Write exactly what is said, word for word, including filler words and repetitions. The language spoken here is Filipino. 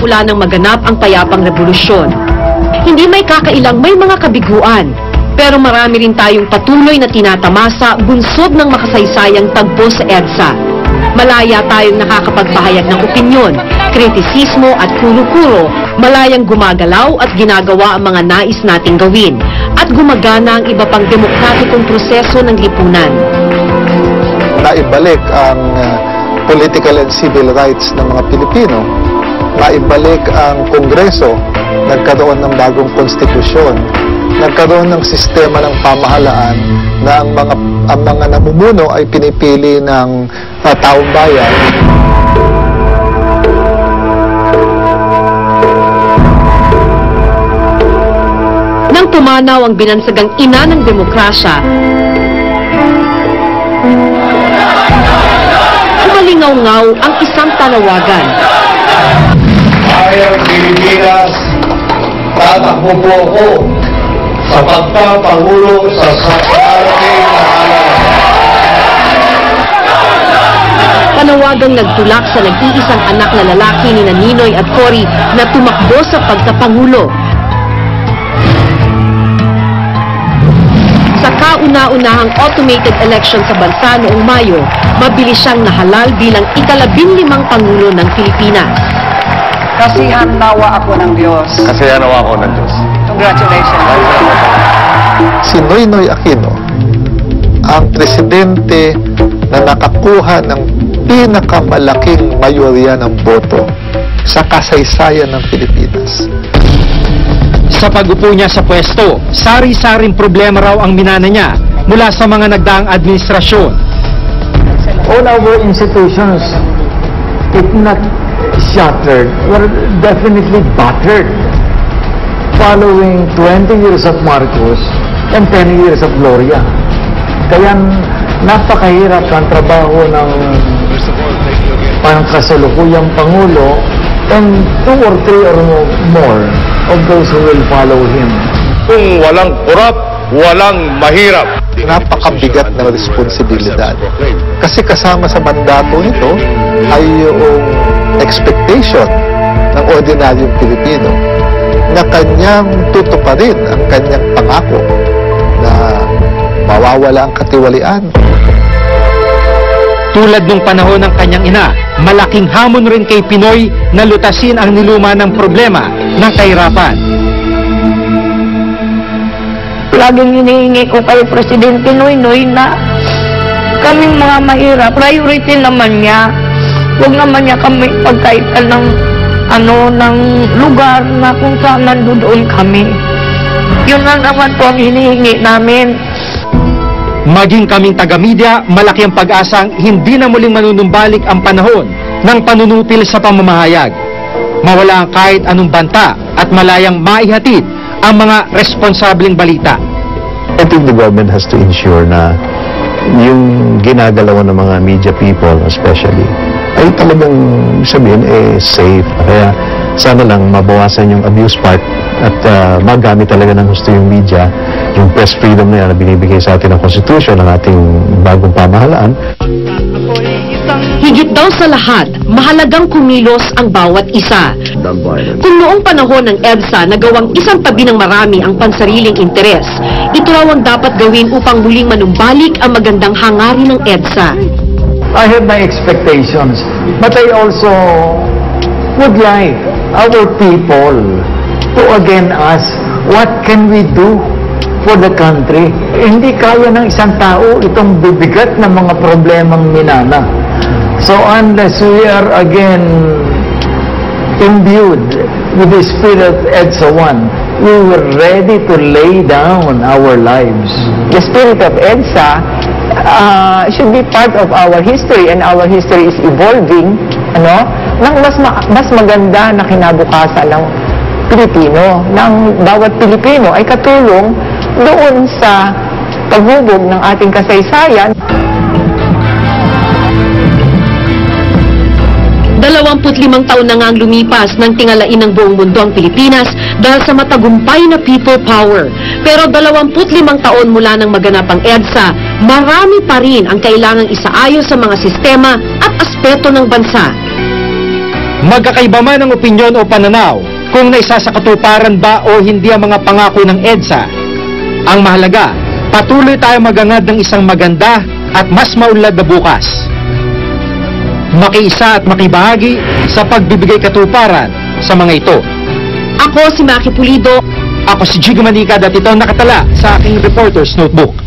simula nang maganap ang payapang revolusyon. Hindi may kakailang may mga kabiguan, pero marami rin tayong patuloy na tinatamasa bunsod ng makasaysayang tagpo sa EDSA. Malaya tayong nakakapagpahayag ng opinyon, kritisismo at kuro-kuro, malayang gumagalaw at ginagawa ang mga nais nating gawin, at gumagana ang iba pang demokratikong proseso ng lipunan. Naibalik ang uh, political and civil rights ng mga Pilipino, naibalik ang Kongreso, nagkaroon ng bagong konstitusyon, nagkaroon ng sistema ng pamahalaan na ang mga, ang mga namumuno ay pinipili ng uh, taong bayan. Nang tumanaw ang binansagang ina ng demokrasya, umalingaw-ngaw ang isang tanawagan. Bayang Pilipinas, tatakbo po ako sa pagpapangulo sa darating na halalan. Panawagang nagtulak sa nag-iisang anak na lalaki ni Ninoy at Cory na tumakbo sa pagkapangulo. Sa kauna-unahang automated election sa bansa noong Mayo, mabilis siyang nahalal bilang ikalabing limang Pangulo ng Pilipinas. Kasihan nawa ako ng Diyos. Kasihan nawa ako ng Diyos. Congratulations. Si Noynoy Aquino, ang presidente na nakakuha ng pinakamalaking mayorya ng boto sa kasaysayan ng Pilipinas. Sa pag-upo niya sa pwesto, sari-saring problema raw ang minana niya mula sa mga nagdaang administrasyon. All our institutions, if not shattered, were definitely battered. Following twenty years of Marcos and ten years of Gloria. Kaya napakahirap ang trabaho ng pangkasalukuyang Pangulo and two or three or more of those who will follow him. Kung walang kurap, walang mahirap. Napakabigat ng responsibilidad. Kasi kasama sa mandato nito ay yung expectation ng ordinaryong Pilipino na kanyang tutuparin ang kanyang pangako na mawawala ang katiwalian. Tulad nung panahon ng kanyang ina, malaking hamon rin kay Pinoy na lutasin ang niluma ng problema ng kahirapan. Laging hinihingi ko kay Presidente Noynoy na kaming mga mahirap, priority naman niya. Huwag naman niya kami pagkaitan ng ano, ng lugar na kung saan nandoon kami. Yun lang naman po ang hinihingi namin. Maging kaming taga-media, malaki ang pag-asang hindi na muling manunumbalik ang panahon ng panunupil sa pamamahayag. Mawala ang kahit anong banta at malayang maihatid ang mga responsableng balita. I think the government has to ensure na yung ginagalawan ng mga media people especially ay talagang sabihin eh safe. Kaya sana lang mabawasan yung abuse part at uh, magamit talaga ng gusto yung media, yung press freedom na yan na binibigay sa atin ng Constitution ng ating bagong pamahalaan. Higit daw sa lahat, mahalagang kumilos ang bawat isa. Kung noong panahon ng EDSA nagawang isang tabi ng marami ang pansariling interes, ito raw ang dapat gawin upang muling manumbalik ang magandang hangarin ng EDSA. I have my expectations, but I also would like our people to again ask, what can we do for the country? Hindi kaya ng isang tao itong bibigat ng mga problemang minana. So unless we are again imbued with the spirit of EDSA one, we were ready to lay down our lives. The spirit of EDSA uh, should be part of our history, and our history is evolving, ano, ng mas, ma mas maganda na kinabukasan ng Pilipino, ng bawat Pilipino ay katulong doon sa paghubog ng ating kasaysayan. Dalawamput limang taon na nga ang lumipas nang tingalain ng buong mundo ang Pilipinas dahil sa matagumpay na people power. Pero dalawamput limang taon mula nang maganap ang EDSA, marami pa rin ang kailangang isaayos sa mga sistema at aspeto ng bansa. Magkakaiba man ang opinyon o pananaw kung naisasakatuparan ba o hindi ang mga pangako ng EDSA. Ang mahalaga, patuloy tayo magangad ng isang maganda at mas maunlad na bukas. Makiisa at makibahagi sa pagbibigay katuparan sa mga ito. Ako si Maki Pulido. Ako si Jigo Manikad at ito ang nakatala sa aking Reporter's Notebook.